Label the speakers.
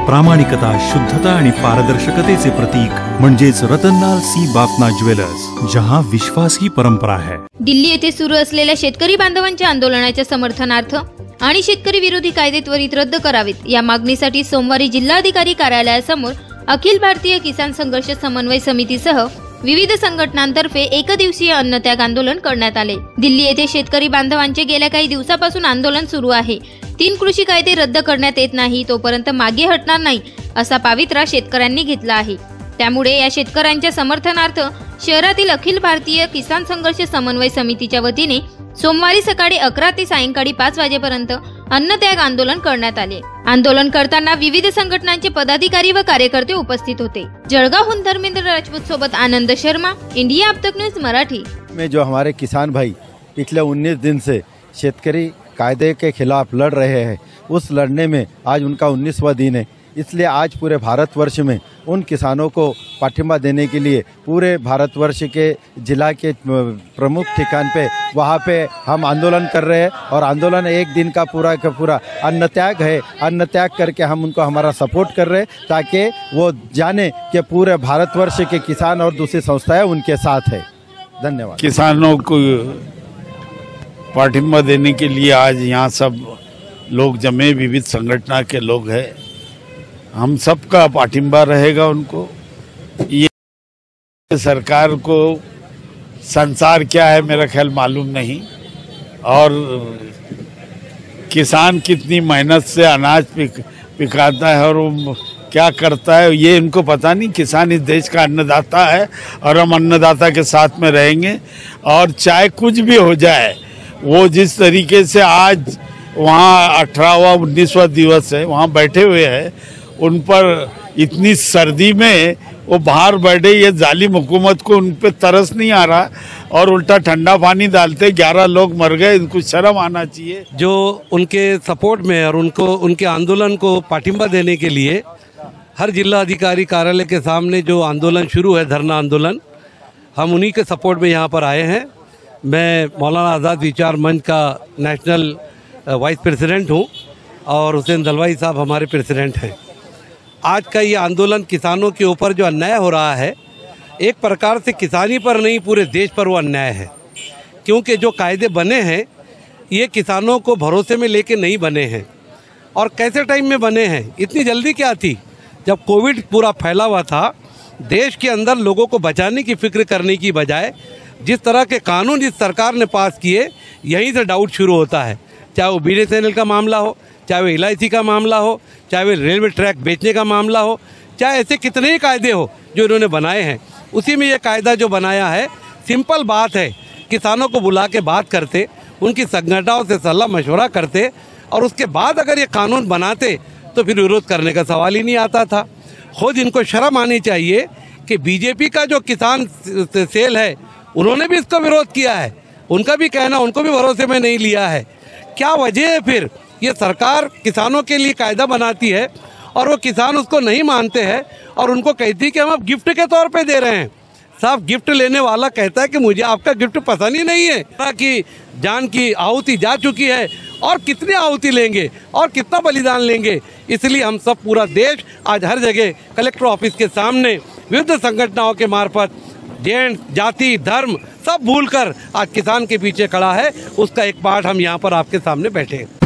Speaker 1: प्रामाणिकता, शुद्धता आणि पारदर्शकतेचे प्रतीक म्हणजेच रतनलाल सी बाफना ज्वेलर्स, जहां विश्वास ही परंपरा है।
Speaker 2: दिल्ली येथे सुरू असलेल्या शेतकरी बांधवांच्या आंदोलनाच्या समर्थनार्थ आणि शेतकरी विरोधी कायदे त्वरित रद्द करावेत या मागणीसाठी सोमवारी जिल्हाधिकारी कार्यालयासमोर अखिल भारतीय किसान संघर्ष समन्वय समितीसह विविध संघटनांतर्फे एकदिवसीय अन्नत्याग आंदोलन करण्यात आले। दिल्ली येथे शेतकरी बांधवांचे गेल्या काही दिवसापासून आंदोलन सुरू आहे। 3 कृषी कायदे रद्द करण्यात येत नाही तोपर्यंत मागे हटणार नाही असा पवित्रा शेतकऱ्यांनी घेतला आहे। त्यामुळे या शेतकऱ्यांच्या समर्थनार्थ शहरातील अखिल भारतीय किसान संघर्ष समन्वय समितीच्या वतीने सोमवारी सकाळी 11 ते सायंकाळी 5 वाजेपर्यंत अन्नत्याग आंदोलन करण्यात आले। आंदोलन करताना विविध संघटनांचे पदाधिकारी व कार्यकर्ते उपस्थित होते। जळगावहून धर्मेंद्र राजपूत सोबत आनंद शर्मा, इंडिया अब तक न्यूज मराठी।
Speaker 3: में जो हमारे किसान भाई पिछले 19 दिन से शेतकरी कायदे के खिलाफ लड़ रहे हैं, उस लड़ने में आज उनका 19वां दिन है। इसलिए आज पूरे भारतवर्ष में उन किसानों को पाठिंबा देने के लिए पूरे भारतवर्ष के जिला के प्रमुख ठिकान पे वहाँ पे हम आंदोलन कर रहे हैं और आंदोलन 1 दिन का पूरा अन्न त्याग है। अन्न त्याग करके हम उनको हमारा सपोर्ट कर रहे हैं ताकि वो जाने कि पूरे भारतवर्ष के किसान और दूसरी संस्थाएं उनके साथ है। धन्यवाद।
Speaker 4: किसानों को पाठिंबा देने के लिए आज यहाँ सब लोग जमे, विविध संगठन के लोग हैं। हम सबका पाठिंबा रहेगा उनको। ये सरकार को संसार क्या है मेरा ख्याल मालूम नहीं, और किसान कितनी मेहनत से अनाज पिकाता है और वो क्या करता है ये इनको पता नहीं। किसान इस देश का अन्नदाता है और हम अन्नदाता के साथ में रहेंगे। और चाहे कुछ भी हो जाए, वो जिस तरीके से आज वहाँ 18वां 19वां दिवस है वहाँ बैठे हुए हैं, उन पर इतनी सर्दी में वो बाहर बैठे, ये जालिम हुकूमत को उन पे तरस नहीं आ रहा और उल्टा ठंडा पानी डालते 11 लोग मर गए। इनको शर्म आना चाहिए।
Speaker 5: जो उनके सपोर्ट में और उनके आंदोलन को पाठिंबा देने के लिए हर जिला अधिकारी कार्यालय के सामने जो आंदोलन शुरू है, धरना आंदोलन, हम उन्हीं के सपोर्ट में यहाँ पर आए हैं। मैं मौलाना आज़ाद विचार मंच का नेशनल वाइस प्रेसिडेंट हूँ और हुसैन दलवाई साहब हमारे प्रेसिडेंट हैं। आज का ये आंदोलन किसानों के ऊपर जो अन्याय हो रहा है, एक प्रकार से किसानी पर नहीं पूरे देश पर वो अन्याय है। क्योंकि जो कायदे बने हैं ये किसानों को भरोसे में लेके नहीं बने हैं। और कैसे टाइम में बने हैं, इतनी जल्दी क्या थी? जब कोविड पूरा फैला हुआ था, देश के अंदर लोगों को बचाने की फिक्र करने की बजाय जिस तरह के कानून इस सरकार ने पास किए, यहीं से डाउट शुरू होता है। चाहे वो BSNL का मामला हो, चाहे वो LIC का मामला हो, चाहे वो रेलवे ट्रैक बेचने का मामला हो, चाहे ऐसे कितने ही कायदे हो जो इन्होंने बनाए हैं। उसी में ये कायदा जो बनाया है, सिंपल बात है, किसानों को बुला के बात करते, उनकी संगठनों से सलाह मशवरा करते और उसके बाद अगर ये कानून बनाते तो फिर विरोध करने का सवाल ही नहीं आता था। खुद इनको शर्म आनी चाहिए कि BJP का जो किसान सेल है उन्होंने भी इसका विरोध किया है। उनका भी कहना, उनको भी भरोसे में नहीं लिया है। क्या वजह है फिर? ये सरकार किसानों के लिए कायदा बनाती है और वो किसान उसको नहीं मानते हैं और उनको कहती है कि हम अब गिफ्ट के तौर पे दे रहे हैं। साहब, गिफ्ट लेने वाला कहता है कि मुझे आपका गिफ्ट पसंद ही नहीं है, कि जान की आहुति जा चुकी है और कितनी आहुति लेंगे और कितना बलिदान लेंगे। इसलिए हम सब पूरा देश आज हर जगह कलेक्टर ऑफिस के सामने विविध संगठनों के मार्फत जेंट्स, जाति, धर्म सब भूलकर आज किसान के पीछे खड़ा है। उसका एक पार्ट हम यहाँ पर आपके सामने बैठे हैं।